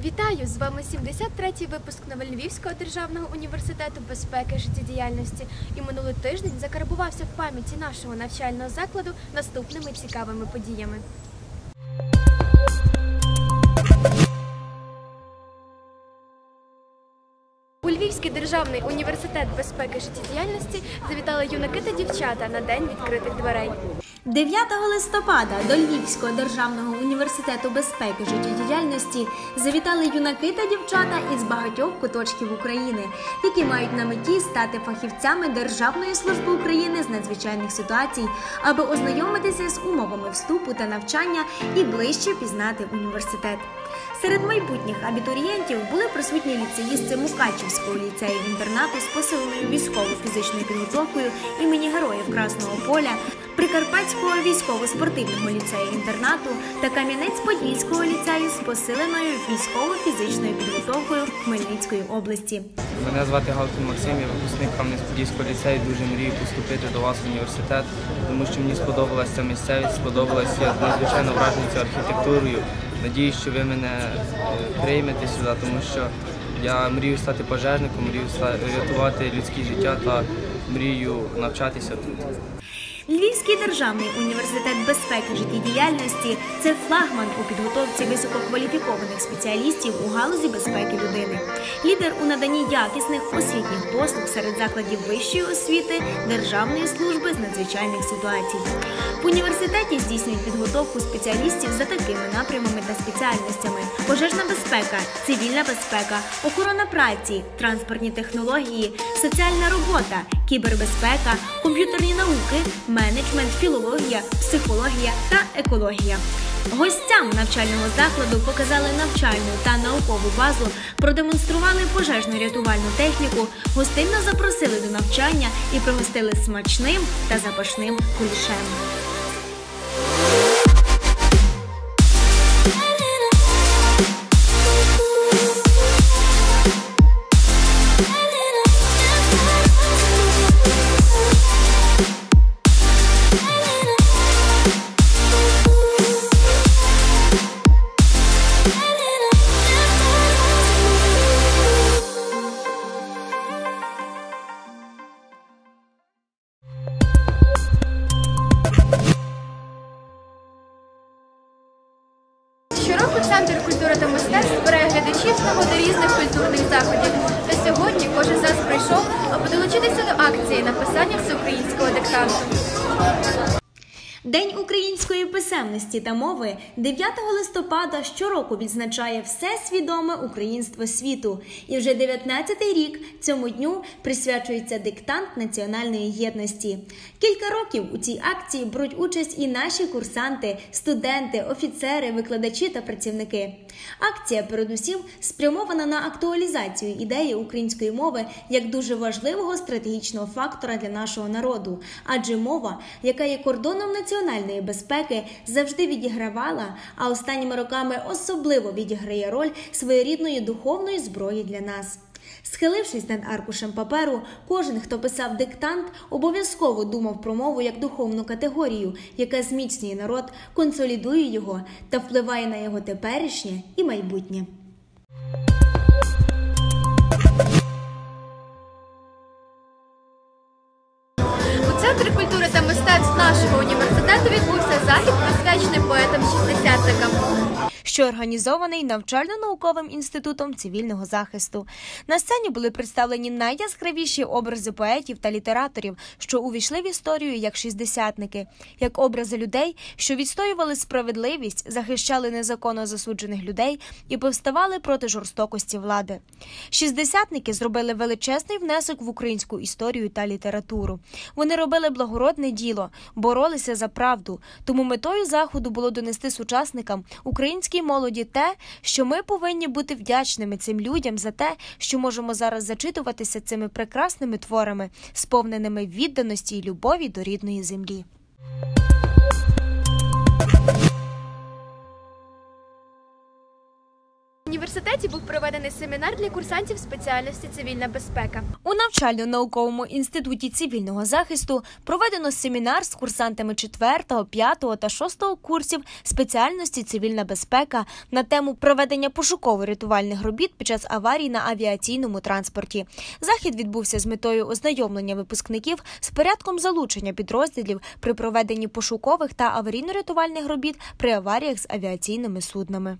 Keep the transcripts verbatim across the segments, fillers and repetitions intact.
Вітаю! З вами сімдесят третій випуск Новольвівського державного університету безпеки життєдіяльності. І минулий тиждень закарбувався в пам'яті нашого навчального закладу наступними цікавими подіями. У Львівський державний університет безпеки життєдіяльності завітали юнаки та дівчата на День відкритих дверей. дев'ятого листопада до Львівського державного університету безпеки життєдіяльності завітали юнаки та дівчата із багатьох куточків України, які мають на меті стати фахівцями Державної служби України з надзвичайних ситуацій, аби ознайомитися з умовами вступу та навчання і ближче пізнати університет. Серед майбутніх абітурієнтів були присутні ліцеїсти Мукачівського ліцею-інтернату з посиленою військово-фізичною підготовкою імені Героїв Красного Поля, Прикарпатського військово-спортивного ліцею-інтернату та Кам'янець-Подільського ліцею з посиленою військово-фізичною підготовкою Хмельницької області. Мене звати Галкін Максим, я випускник Кам'янець-Подільського ліцею. Дуже мрію поступити до вас в університет, тому що мені сподобалася ця місцевість, сподобалася, я надзвичайно вражений цією архітектурою. Надіюсь, що ви мене приймете сюди, тому що я мрію стати пожежником, мрію рятувати людське життя та мрію навчатися тут. Львівський державний університет безпеки життєдіяльності – це флагман у підготовці висококваліфікованих спеціалістів у галузі безпеки людини. Лідер у наданні якісних освітніх послуг серед закладів вищої освіти Державної служби з надзвичайних ситуацій. В університеті здійснюють підготовку спеціалістів за такими напрямами та спеціальностями: пожежна безпека, цивільна безпека, охорона праці, транспортні технології, соціальна робота, кібербезпека, комп'ютерні науки, менеджмент, філологія, психологія та екологія. Гостям навчального закладу показали навчальну та наукову базу, продемонстрували пожежно-рятувальну техніку, гостинно запросили до навчання і пригостили смачним та запашним кулішем. Щороку Центр культури та мистецтв збирає глядачів з нагоди різних культурних заходів. Та сьогодні кожен з нас прийшов, аби долучитися до акції написання всеукраїнського диктанту. День української писемності та мови дев'ятого листопада щороку відзначає всесвідоме українство світу. І вже дев'ятнадцятий рік цьому дню присвячується диктант національної єдності. Кілька років у цій акції беруть участь і наші курсанти, студенти, офіцери, викладачі та працівники. Акція, передусім, спрямована на актуалізацію ідеї української мови як дуже важливого стратегічного фактора для нашого народу. Адже мова, яка є кордоном національної безпеки, завжди відігравала, а останніми роками особливо відіграє роль своєрідної духовної зброї для нас. Схилившись над аркушем паперу, кожен, хто писав диктант, обов'язково думав про мову як духовну категорію, яка зміцнює народ, консолідує його та впливає на його теперішнє і майбутнє. У Центрі культури та мистецтв нашого університету відбувся захід, присвячений поетам-шістдесятникам, що організований навчально-науковим інститутом цивільного захисту. На сцені були представлені найяскравіші образи поетів та літераторів, що увійшли в історію як шістдесятники, як образи людей, що відстоювали справедливість, захищали незаконно засуджених людей і повставали проти жорстокості влади. Шістдесятники зробили величезний внесок в українську історію та літературу. Вони робили благородне діло, боролися за правду, тому метою заходу було донести сучасникам, українській молоді те, що ми повинні бути вдячними цим людям за те, що можемо зараз зачитуватися цими прекрасними творами, сповненими відданості і любові до рідної землі. В університеті був проведений проведений семінар для курсантів спеціальності цивільна безпека. У навчально-науковому інституті цивільного захисту проведено семінар з курсантами четвертого, п'ятого та шостого курсів спеціальності цивільна безпека на тему проведення пошуково-рятувальних робіт під час аварій на авіаційному транспорті. Захід відбувся з метою ознайомлення випускників з порядком залучення підрозділів при проведенні пошукових та аварійно-рятувальних робіт при аваріях з авіаційними суднами.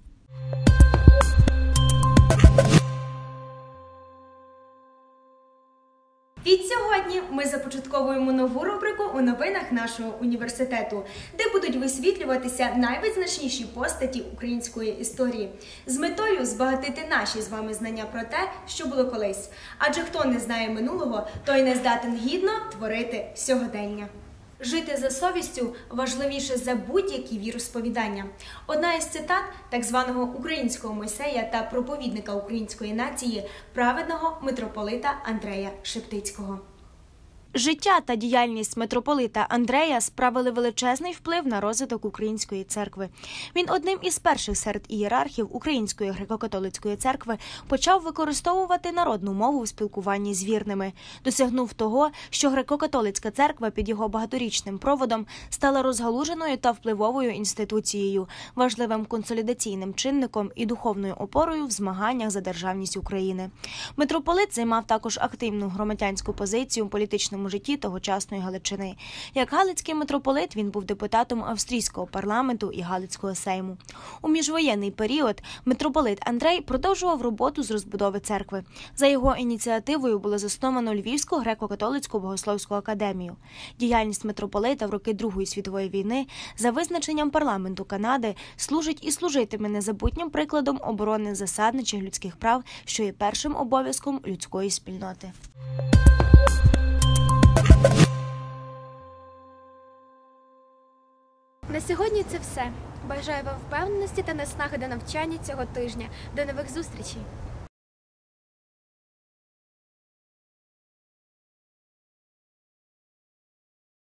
Відсьогодні ми започатковуємо нову рубрику у новинах нашого університету, де будуть висвітлюватися найвизначніші постаті української історії, з метою збагатити наші з вами знання про те, що було колись. Адже хто не знає минулого, той не здатен гідно творити сьогодення. Жити за совістю важливіше за будь-які віросповідання. Одна із цитат так званого українського Мойсея та проповідника української нації, праведного митрополита Андрея Шептицького. Життя та діяльність митрополита Андрея справили величезний вплив на розвиток Української церкви. Він одним із перших серед ієрархів Української греко-католицької церкви почав використовувати народну мову в спілкуванні з вірними. Досягнув того, що греко-католицька церква під його багаторічним проводом стала розгалуженою та впливовою інституцією, важливим консолідаційним чинником і духовною опорою в змаганнях за державність України. Митрополит займав також активну громадянську позицію у політичному житті тогочасної Галичини. Як галицький митрополит він був депутатом австрійського парламенту і Галицького сейму. У міжвоєнний період митрополит Андрей продовжував роботу з розбудови церкви. За його ініціативою було засновано Львівську греко-католицьку богословську академію. Діяльність митрополита в роки Другої світової війни за визначенням парламенту Канади служить і служитиме незабутнім прикладом оборони засадничих людських прав, що є першим обов'язком людської спільноти. На сьогодні це все. Бажаю вам впевненості та наснаги до навчання цього тижня. До нових зустрічей!